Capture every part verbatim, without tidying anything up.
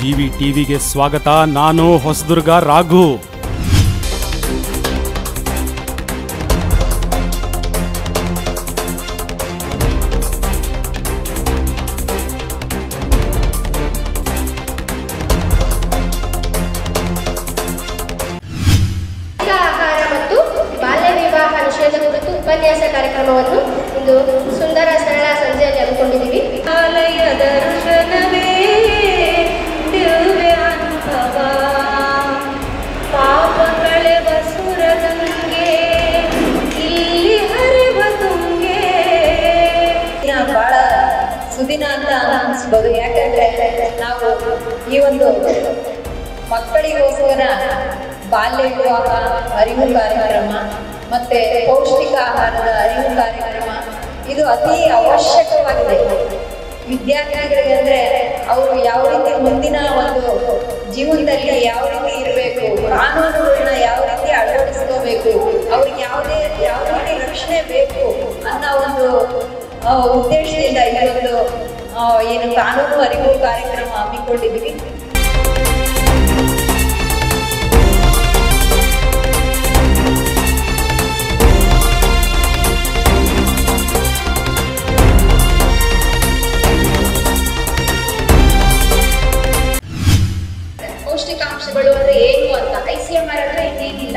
GV ಟಿವಿಗೆ ಸ್ವಾಗತ. ನಾನು ಹೊಸದುರ್ಗ ರಾಘು. ಆಹಾರ ಮತ್ತು ಬಾಲ್ಯ ವಿವಾಹ ನಿಷೇಧ ಕುರಿತು ಉಪನ್ಯಾಸ ಕಾರ್ಯಕ್ರಮವನ್ನು ಇಂದು ಸುಂದರ ಸರಳ ಸಂಜೆಯಲ್ಲಿ ಹಮ್ಮಿಕೊಂಡಿದ್ದೀವಿ. ಆಲಯ ದರ್ಶನವೇ ದಿವ್ಯ ಅನುಭವ, ಪಾಪ ಕಳೆವ ಸುರಗಂಗೆ ಇಲ್ಲಿ ಹರಿವ ತುಂಗೆ. ಬಹಳ ಸುದಿನ ಅಂತ ಅನಿಸ್ಬೋದು. ಯಾಕಂದ್ರೆ ನಾವು ಈ ಒಂದು ಮಕ್ಕಳಿಗೋಸ್ಕರ ಬಾಲ್ಯ ವಿವಾಹ ಅರಿವು ಕಾರ್ಯಕ್ರಮ ಮತ್ತೆ ಪೌಷ್ಟಿಕ ಆಹಾರದ ಅರಿವು ಕಾರ್ಯಕ್ರಮ ಇದು ಅತಿ ಅವಶ್ಯಕವಾಗಿದೆ ವಿದ್ಯಾರ್ಥಿಗಳಿಗೆ. ಅಂದ್ರೆ ಅವರು ಯಾವ ರೀತಿ ಮುಂದಿನ ಒಂದು ಜೀವನದಲ್ಲಿ ಯಾವ ರೀತಿ ಇರಬೇಕು, ಕಾನೂನುಗಳನ್ನ ಯಾವ ರೀತಿ ಅಳವಡಿಸ್ಕೋಬೇಕು, ಅವ್ರಿಗೆ ಯಾವುದೇ ಯಾವ ರೀತಿ ರಕ್ಷಣೆ ಬೇಕು ಅನ್ನೋ ಒಂದು ಉದ್ದೇಶದಿಂದ ಈ ಒಂದು ಏನು ಕಾನೂನು ಅರಿವು ಕಾರ್ಯಕ್ರಮ ಹಮ್ಮಿಕೊಂಡಿದ್ದೀವಿ. ಪೌಷ್ಟಿಕಾಂಶಗಳು ಅಂದ್ರೆ ಏನು ಅಂತ ಐ ಸಿ ಎಂ ಆರ್ ಅಂದ್ರೆ ಇನ್ನೇನಿಲ್ಲ,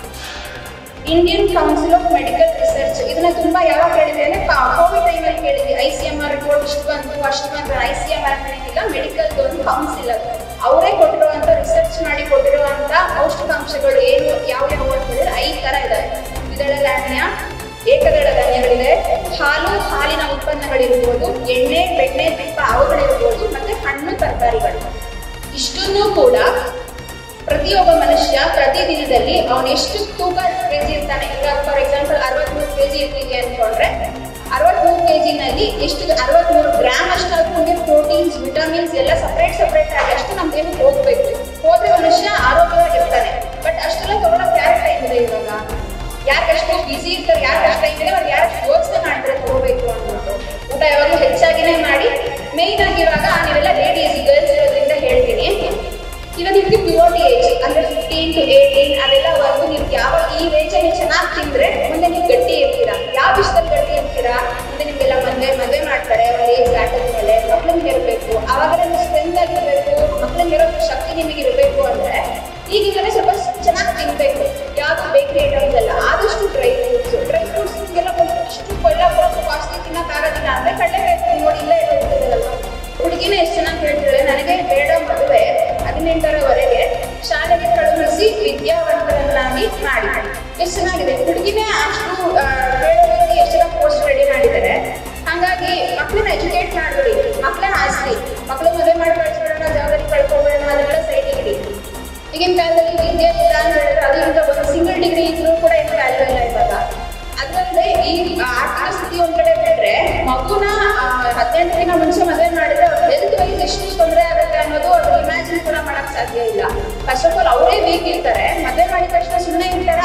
Indian council of medical research. ಇದನ್ನ ತುಂಬಾ ಯಾವಾಗ ಕೇಳಿದೆ ಅಂದ್ರೆ ಕೋವಿಡ್ ಟೈಮಲ್ಲಿ ಕೇಳಿದ್ವಿ. I C M R report ಇಷ್ಟು ಬಂತು ಅಷ್ಟು ಬಂತು. ಐ ಸಿ ಎಂ ಆರ್ ಏನಿಲ್ಲ, ಮೆಡಿಕಲ್ ಒಂದು ಕೌನ್ಸಿಲ್ ಅದು ಅವರೇ ಕೊಟ್ಟಿರುವಂತ ರಿಸರ್ಚ್ ಮಾಡಿ ಕೊಟ್ಟಿರುವಂತ ಪೌಷ್ಟಿಕಾಂಶಗಳು ಏನು ಯಾವ ಯಾವ ಹೇಳಿದ್ರೆ ಐದು ತರ ಇದಾವೆ. ದ್ವಿದಳ ಧಾನ್ಯ, ಏಕದಳ ಧಾನ್ಯಗಳಿದೆ, ಹಾಲು ಹಾಲಿನ ಉತ್ಪನ್ನಗಳಿರ್ಬೋದು, ಎಣ್ಣೆ ಬೆಣ್ಣೆ ತುಪ್ಪ ಅವುಗಳಿರ್ಬೋದು, ಮತ್ತೆ ಹಣ್ಣು ತರಕಾರಿಗಳು. ಇಷ್ಟನ್ನು ಕೂಡ ಪ್ರತಿಯೊಬ್ಬ ಮನುಷ್ಯ ಪ್ರತಿದಿನದಲ್ಲಿ ಅವನು ಎಷ್ಟು ತೂಕ ಕೆಜಿ ಇರ್ತಾನೆ. ಈಗ ಫಾರ್ ಎಕ್ಸಾಂಪಲ್ ಅರವತ್ಮೂರು ಕೆಜಿ ಇರ್ತೀವಿ ಅಂದ್ಕೊಂಡ್ರೆ ಅರವತ್ಮೂರು ಕೆಜಿನಲ್ಲಿ ಎಷ್ಟು ಅರವತ್ಮೂರು ಗ್ರಾಮ್ ಅಷ್ಟಾದ್ರೂ ನಮಗೆ ಪ್ರೋಟೀನ್ಸ್ ವಿಟಮಿನ್ಸ್ ಎಲ್ಲ ಸಪ್ರೇಟ್ ಸಪ್ರೇಟ್ ಆಗಿ ಅಷ್ಟು ನಮ್ಮ ದೇಹಕ್ಕೆ ಹೋಗ್ಬೇಕು. ಹೋದ್ರೆ ಮನುಷ್ಯ ಆರೋಗ್ಯವಾಗಿರ್ತಾನೆ. ಬಟ್ ಅಷ್ಟೆಲ್ಲ ತಗೊಳಕ್ ಯಾರ ಟೈಮ್ ಇದೆ ಇವಾಗ? ಯಾರಷ್ಟು ಬಿಸಿ ಇರ್ತಾರೆ, ಯಾರಷ್ಟು ಟೈಮ್ ಇದೆ, ಅವ್ರು ಯಾರಷ್ಟು ಯೋಚನೆ ಮಾಡ್ತಾರೆ ತಗೋಬೇಕು ಅಂದ್ಬಿಟ್ಟು. ಊಟ ಯಾವಾಗಲೂ ಹೆಚ್ಚಾಗಿನೇ ಮಾಡಿ. ಮೇಯ್ನ್ ಆಗಿ ಇವಾಗ ನೀವೆಲ್ಲ ಲೇಡೀಸ್ ಗರ್ಲ್ಸ್ ಇರೋದ್ರಿಂದ ಹೇಳ್ತೀನಿ, ಇವಾಗ ನಿಮ್ಗೆ ಪ್ಯೂರಿಟಿ ಏಜ್ ಅಂದ್ರೆ ಫಿಫ್ಟೀನ್ ಟು ಏಯ್ಟೀನ್ ಅದೆಲ್ಲವರೆಗೂ ನೀವು ಯಾವಾಗ ಈ ಏಜಲ್ಲಿ ಚೆನ್ನಾಗಿ ತಿಂದ್ರೆ ಮುಂದೆ ನೀವು ಗಟ್ಟಿ ಇರ್ತೀರಾ. ಯಾವ ವಿಷಯದಲ್ಲಿ ಗಟ್ಟಿ ಇರ್ತೀರಾ? ಮುಂದೆ ನಿಮ್ಗೆಲ್ಲ ಮದುವೆ ಮದುವೆ ಮಾಡ್ತಾರೆ, ಒಂದು ಏಜ್ ದಾಟಿದ ಮೇಲೆ ಮಕ್ಳಿಗೆ ಇರಬೇಕು. ಆವಾಗಲೇ ನೀವು ಸ್ಟ್ರೆಂತ್ ಆಗಿರ್ಬೇಕು, ಮಕ್ಳಿಗೆ ಇರೋ ಶಕ್ತಿ ನಿಮಗೆ ಇರಬೇಕು ಅಂದ್ರೆ ಈಗಿಂದಲೇ ಸ್ವಲ್ಪ ಚೆನ್ನಾಗಿ ತಿನ್ಬೇಕು. ಯಾವುದು ಬೇಕರಿ ಐಟಮ್ಸ್ ಎಲ್ಲ, ಆದಷ್ಟು ಡ್ರೈ ಫ್ರೂಟ್ಸ್ ಡ್ರೈ ಫ್ರೂಟ್ಸ್ ನಿಮಗೆಲ್ಲ ಅಷ್ಟು ಕೊಳ್ಳ ಕೊಡೋದು ಕಾಸ್ಟ್ಲಿ ತಿನ್ನೋಕ್ಕಾಗೋದಿಲ್ಲ ಅಂದ್ರೆ ಕಡಲೆಕಾಯಿ ನೋಡಿ ಇಲ್ಲೇ ಇರೋದಿಲ್ಲ. ಹುಡುಗಿನ ಎಷ್ಟು ಚೆನ್ನಾಗಿ ಹೇಳ್ತಾಳೆ, ನನಗೆ ಬೇಡ ಮದುವೆ ಹದಿನೆಂಟರವರೆಗೆ ಶಾಲೆಗೆ ಕಳುಹಿಸಿ ವಿದ್ಯಾವಂತರನ್ನಾಗಿ ಮಾಡಿ. ಎಷ್ಟು ಚೆನ್ನಾಗಿದೆ. ಹುಡುಗಿನೇ ಅಷ್ಟು ಹೇಳೋದಕ್ಕೆ ಎಷ್ಟು ಜನ ಪೋಸ್ಟ್ ರೆಡಿ ಮಾಡಿದ್ದಾರೆ. ಹಾಗಾಗಿ ಮಕ್ಕಳನ್ನ ಎಜುಕೇಟ್ ಮಾಡ್ಬಿಡಿ, ಮಕ್ಕಳನ್ನ ಆಸ್ತಿ, ಮಕ್ಕಳು ಮದುವೆ ಮಾಡಿ ಕಳ್ಸ್ಬಿಡೋಣ, ಜವಾಬ್ದಾರಿ ಕಳ್ಕೊಬೇಡ, ಅದನ್ನೆಲ್ಲ ಸೈಡ್ ಇಡಿ. ಈಗಿನ ಕಾಲದಲ್ಲಿ ವಿದ್ಯೆ ಇಲ್ಲ ಅಂತ ಹೇಳಿದ್ರೆ ಅದು ಈಗ ಒಂದು ಸಿಂಗಲ್ ಡಿಗ್ರಿ ಇದ್ರೂ ಕೂಡ ಏನು ವ್ಯಾಲ್ಯೂ ಇಲ್ಲ ಇವಾಗ. ಅದಲ್ಲದೆ ಈ ಆರ್ಥಿಕ ಸ್ಥಿತಿ ಒಂದ್ ಕಡೆ ಬಿಟ್ರೆ ಮಗುನ ಹದಿನೆಂಟರಿನ ಮುಂಚೆ ಮದುವೆ ಮಾಡಿದ್ರೆ ಅವ್ರ ಹೆಲ್ತ್ ವೈಸ್ ಎಷ್ಟು ತೊಂದರೆ ಆಗುತ್ತೆ ಅನ್ನೋದು ಅವ್ರು ಇಮ್ಯಾಜಿನ್ ಕೂಡ ಮಾಡಕ್ ಸಾಧ್ಯ ಇಲ್ಲ. ಫಸ್ಟ್ ಆಫ್ ಆಲ್ ಅವರೇ ವೀಕ್ ಇರ್ತಾರೆ. ಮದುವೆ ಮಾಡಿದ ತಕ್ಷಣ ಸುಮ್ಮನೆ ಇರ್ತಾರ,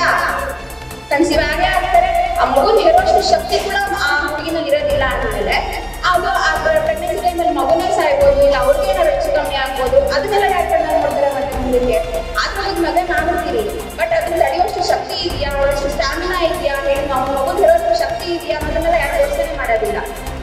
ಕನ್ಸೀವ್ ಆಗೇ ಆಗ್ತಾರೆ. ಆ ಮಗುನ ಹೇರೋಷ್ಟು ಶಕ್ತಿ ಕೂಡ ಆ ಹುಡುಗಿನಲ್ಲಿ ಇರೋದಿಲ್ಲ ಅಂದಮೇಲೆ ಅದು ಆ ಪ್ರೆಗ್ನೆನ್ಸಿ ಟೈಮಲ್ಲಿ ಮಗುನೇ ಸಾಯ್ಬೋದು, ಇಲ್ಲ ಅವ್ರಿಗೆ ಏನಾದ್ರು ಹೆಚ್ಚು ಕಮ್ಮಿ ಆಗ್ಬೋದು. ಅದನ್ನೆಲ್ಲ ಡಾಕ್ಟರ್ನ ನೋಡ್ತಾರೆ ಮತ್ತೆ ಮುಂದಕ್ಕೆ. ಆದ್ರೆ ಅದು ಮದುವೆ ಮಾಡ್ಬಿಡ್ತೀರಿ, ಬಟ್ ಅದನ್ನ ತಡೆಯುವಷ್ಟು ಶಕ್ತಿ ಇದೆಯಾ, ಅವಳಷ್ಟು ಸ್ಟಾಮಿನಾ ಇದೆಯಾ, ಹೇಳಿ ನಾವು ಮಗು ಹೇಳೋಷ್ಟು ಶಕ್ತಿ ಇದೆಯಾ ಅನ್ನೋದನ್ನೆಲ್ಲ ಯಾರು ಯೋಚನೆ ಮಾಡೋದಿಲ್ಲ.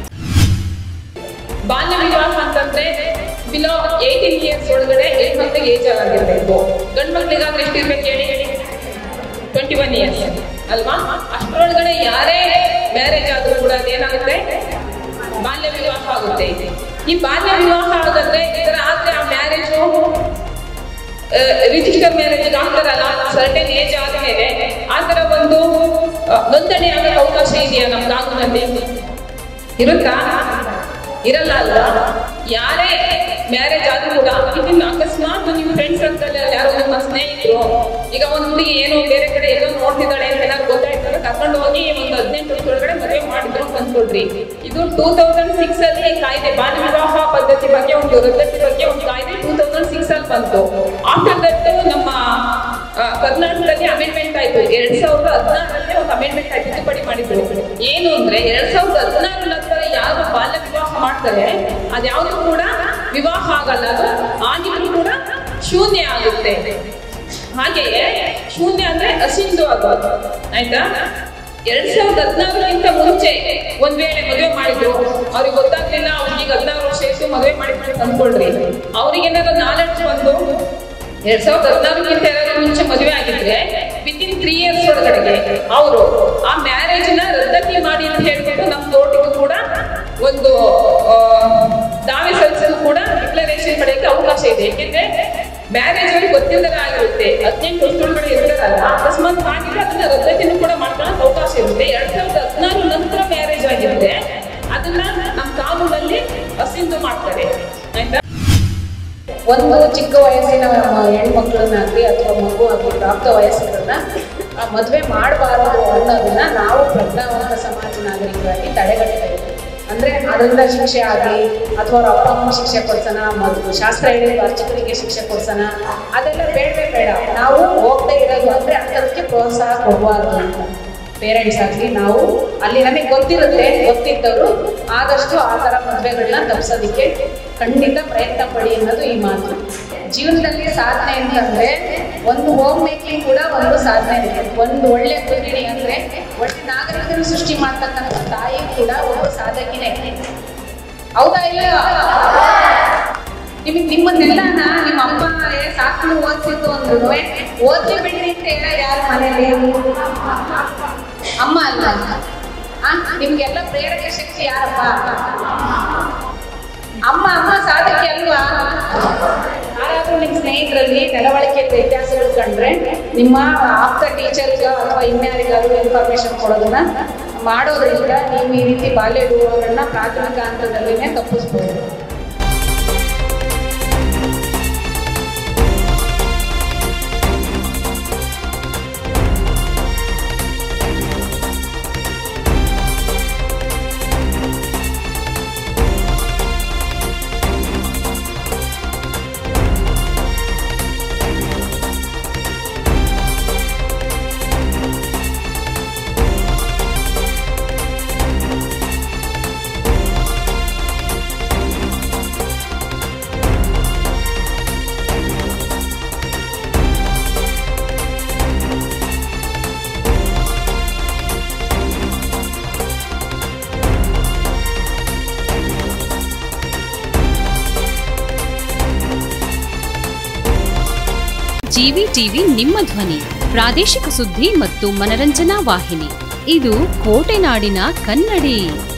ಬಾಲ್ಯ ವಿವಾಹ ಅಂತಂದ್ರೆ ಬಿಲೋ ಏಯ್ಟೀನ್ ಇಯರ್ಸ್ ಒಳಗಡೆ ಹೆಣ್ಮಕ್ಳಿಗೆ ಏಜ್ ಆಗಿರ್ಬೇಕು. ಗಂಡು ಮಕ್ಳಿಗಾದ್ರೆ ಎಷ್ಟು ಇರ್ಬೇಕು ಹೇಳಿ ಹೇಳಿ ಟ್ವೆಂಟಿ ಒನ್ ಇಯರ್ಸ್ ಅಲ್ವಾ? ಅಷ್ಟರೊಳಗಡೆ ಯಾರೇ ಮ್ಯಾರೇಜ್ ಆದ್ರೂ ಕೂಡ ಅದೇನಾಗುತ್ತೆ, ಬಾಲ್ಯ ವಿವಾಹ ಆಗುತ್ತೆ. ಈ ಬಾಲ್ಯ ವಿವಾಹ ಆಗೋದ್ರೆ ಇದರ ಆದ್ರೆ ಆ ಮ್ಯಾರೇಜು ರಿಜಿಸ್ಟರ್ ಮ್ಯಾರೇಜ್ ಆಗ್ತಾರಲ್ಲ, ಸರ್ಟೆನ್ ಏಜ್ ಆದ್ಮೇಲೆ ಆ ತರ ಒಂದು ನೋಂದಣಿ ಆಗಕ್ಕೆ ಅವಕಾಶ ಇದೆಯಾ ನಮ್ಮ ಕಾನೂನಲ್ಲಿ? ಇರುತ್ತಾ? ಇರಲ್ಲ ಅಲ್ವಾ? ಯಾರೇ ಮ್ಯಾರೇಜ್ ಆದ್ರೂ ಕೂಡ ಇದನ್ನ ಅಕಸ್ಮಾತ್ ನೀವು ಫ್ರೆಂಡ್ಸ್ ಸರ್ಕಲ್ ಯಾರೋ ನಿಮ್ಮ ಸ್ನೇಹಿತರು ಈಗ ಒಂದು ಹುಡುಗಿ ಏನೋ ಬೇರೆ ಕಡೆ ಎಲ್ಲೋ ನೋಡ್ತಿದ್ದಾಳೆ ಅಂತ ಏನಾದ್ರು ಗೊತ್ತಾಯ್ತಲ್ಲ, ಕರ್ಕೊಂಡು ಹೋಗಿ ಒಂದು ಹದಿನೆಂಟು ವರ್ಷದೊಳಗಡೆ ಮದುವೆ ಮಾಡಿದ್ರು ಅಂದ್ಕೊಳ್ರಿ. ಇದು ಟೂ ತೌಸಂಡ್ ಸಿಕ್ಸ್ ಅಲ್ಲಿ ಕಾಯ್ದೆ ಬಾಲ್ಯ ವಿವಾಹ ಪದ್ಧತಿ ಬಗ್ಗೆ ಒಂದು ರದ್ದತಿ ಬಗ್ಗೆ ಒಂದು ಕಾಯ್ದೆ ಟೂ ತೌಸಂಡ್ ಸಿಕ್ಸ್ ಅಲ್ಲಿ ಬಂತು. ಆಫ್ಟರ್ ದಟ್ ನಮ್ಮ ಕರ್ನಾಟಕದಲ್ಲಿ ಅಮೆಂಡ್ಮೆಂಟ್ ಆಯ್ತು. ಎರಡ್ ಸಾವಿರದ ಹದಿನಾರರಲ್ಲಿ ಒಂದು ಅಮೆಂಡ್ಮೆಂಟ್ ಆಯ್ತು, ತಿದ್ದುಪಡಿ ಮಾಡಿದ್ರು. ಏನು ಅಂದ್ರೆ ಎರಡ್ ಸಾವಿರದ ಹದಿನಾರರ ನಂತರ ಯಾರು ಬಾಲ್ಯ ವಿವಾಹ ಮಾಡ್ತಾರೆ ಅದ್ಯಾವುದು ಕೂಡ ವಿವಾಹ ಆಗಲ್ಲ, ಅದು ಆಗಿದ್ರು ಕೂಡ ಶೂನ್ಯ ಆಗುತ್ತೆ. ಹಾಗೆಯೇ ಶೂನ್ಯ ಅಂದ್ರೆ ಅಸಿಂಧು ಆಗೋದು. ಆಯ್ತಾ? ಎರಡ್ ಸಾವಿರದ ಹದಿನಾರಕ್ಕಿಂತ ಮುಂಚೆ ಒಂದ್ ವೇಳೆ ಮದುವೆ ಮಾಡಿದ್ರು, ಅವ್ರಿಗೆ ಗೊತ್ತಾಗ್ಲಿಲ್ಲ, ಅವ್ರಿಗೆ ಹದಿನಾರು ವರ್ಷ ಇತ್ತು, ಮದುವೆ ಮಾಡಿ ಅಂದ್ಕೊಳ್ರಿ, ಅವ್ರಿಗೆ ಏನಾದ್ರು ನಾಲೆಡ್ಜ್ ಬಂದು ಎರಡ್ ಸಾವಿರದ ಹದಿನಾರಕ್ಕಿಂತ ಏನಾದ್ರು ಮುಂಚೆ ಮದುವೆ ಆಗಿದ್ರೆ ವಿತ್ ಇನ್ ತ್ರೀ ಇಯರ್ಸ್ ಒಳಗಡೆಗೆ ಅವರು ಆ ಮ್ಯಾರೇಜ್ ನ ರದ್ದತಿ ಮಾಡಿ ಅಂತ ಹೇಳ್ಬಿಟ್ಟು ನಮ್ಮ ಕೋರ್ಟಿಗೂ ಕೂಡ ಒಂದು ದಾವೆ ಸಲ್ಲಿಸಲು ಕೂಡ ಡಿಕ್ಲರೇಷನ್ ಪಡೆಯಕ್ಕೆ ಅವಕಾಶ ಇದೆ. ಯಾಕೆಂದ್ರೆ ಮ್ಯಾರೇಜ್ ಅವ್ರಿಗೆ ಗೊತ್ತಿಲ್ಲದ ಆಗಿರುತ್ತೆ, ಹದಿನೆಂಟು ವರ್ಷದೊಳಗಡೆ ಇರ್ತಾರಲ್ಲ, ಅಕಸ್ಮಾತ್ ಆಗಿದ್ರೆ ಅದನ್ನ ರದ್ದತಿನೂ ಕೂಡ ಮಾಡ್ಕೊಳ್ಳೋಕೆ ಅವಕಾಶ ಇರುತ್ತೆ. ಎರಡ್ ಸಾವಿರದ ಹದಿನಾರು ನಂತರ ಮ್ಯಾರೇಜ್ ಆಗಿದ್ರೆ ಅದನ್ನ ನಮ್ಮ ಕಾನೂನಲ್ಲಿ ಅಸಿಂಧು ಮಾಡ್ತಾರೆ. ಆಯ್ತಾ? ಒಂದು ಚಿಕ್ಕ ವಯಸ್ಸಿನ ಹೆಣ್ಮಕ್ಳನ್ನಾಗ್ಲಿ ಅಥವಾ ಮಗು ಆಗಲಿ ಪ್ರಾಪ್ತ ವಯಸ್ಕರನ್ನ ಮದುವೆ ಮಾಡಬಾರದು ಅನ್ನೋದನ್ನ ನಾವು ಪ್ರಜ್ಞಾವಂತ ಸಮಾಜ ನಾಗರಿಕರಾಗಿ ತಡೆಗಟ್ತಾ ಇದ್ದೀವಿ. ಅಂದ್ರೆ ಅದರಿಂದ ಶಿಕ್ಷೆ ಆಗಲಿ ಅಥವಾ ಅವ್ರ ಅಪ್ಪ ಅಮ್ಮ ಶಿಕ್ಷೆ ಕೊಡ್ಸೋಣ, ಮದುವೆ ಶಾಸ್ತ್ರ ಹೇಳಿದ ಅರ್ಚಕರಿಗೆ ಶಿಕ್ಷೆ ಕೊಡ್ಸೋಣ, ಅದೆಲ್ಲ ಬೇಡವೇ ಬೇಡ. ನಾವು ಹೋಗ್ತಾ ಇರೋದು ಅಂದ್ರೆ ಅಂಥದಕ್ಕೆ ಪ್ರೋತ್ಸಾಹ ಕೊಡಬಾರ್ದು ಅಂತ ಪೇರೆಂಟ್ಸ್ ಆಗಲಿ ನಾವು ಅಲ್ಲಿ ನಮಗೆ ಗೊತ್ತಿರುತ್ತೆ, ಗೊತ್ತಿದ್ದವರು ಆದಷ್ಟು ಆ ಥರ ಮದುವೆಗಳನ್ನ ತಪ್ಪಿಸೋದಕ್ಕೆ ಖಂಡಿತ ಪ್ರಯತ್ನ ಪಡಿ ಅನ್ನೋದು ಈ ಮಾತು. ಜೀವನದಲ್ಲಿ ಸಾಧನೆ ಅಂತಂದ್ರೆ ಒಂದು ಹೋಮ್ ಮೇಕಿಂಗ್ ಕೂಡ ಒಂದು ಸಾಧನೆ ಇದೆ. ಒಂದು ಒಳ್ಳೆ ಗೃಹಿಣಿ ಅಂದ್ರೆ ಒಳ್ಳೆ ನಾಗರಿಕರು ಸೃಷ್ಟಿ ಮಾಡ್ತಕ್ಕಂಥ ತಾಯಿ ಕೂಡ ಒಂದು ಸಾಧಕಿನೇ. ಹೌದಾ ಇಲ್ಲ? ನಿಮಗೆ ನಿಮ್ಮನ್ನೆಲ್ಲನ ನಿಮ್ಮ ಅಪ್ಪ ಸಾಕು ಓದಿಸಿದ್ದು ಅಂದ್ರು ಓದ್ಲಿ ಬಿಡ್ರಿ ಅಂತ ಹೇಳ ಯಾರ ಮನೇಲಿ? ಅಮ್ಮ ಅಲ್ಲ. ಆ ನಿಮ್ಗೆಲ್ಲ ಪ್ರೇರಕ ಶಕ್ತಿ ಯಾರಪ್ಪ? ಅಮ್ಮ. ಅಮ್ಮ ಸಾಧಕಿ ಅಲ್ವಾ? ಯಾರಾದ್ರೂ ನಿಮ್ಮ ಸ್ನೇಹಿತರಲ್ಲಿ ನಡವಳಿಕೆಯಲ್ಲಿ ವ್ಯತ್ಯಾಸಗಳು ಕಂಡ್ರೆ ನಿಮ್ಮ ಆಪ್ತ ಟೀಚರ್ಗ ಅಥವಾ ಇನ್ಯಾರಿಗಾದ್ರೂ ಇನ್ಫಾರ್ಮೇಶನ್ ಕೊಡೋದನ್ನ ಮಾಡೋದ್ರಿಂದ ನೀವು ಈ ರೀತಿ ಬಾಲ್ಯ ವಿವಾಹಗಳನ್ನ ಪ್ರಾಥಮಿಕ ಹಂತದಲ್ಲಿನೇ ತಪ್ಪಿಸ್ಬೋದು. ಜಿವಿ ಟಿವಿ ನಿಮ್ಮ ಧ್ವನಿ, ಪ್ರಾದೇಶಿಕ ಸುದ್ದಿ ಮತ್ತು ಮನರಂಜನಾ ವಾಹಿನಿ. ಇದು ಕೋಟೆನಾಡಿನ ಕನ್ನಡಿ.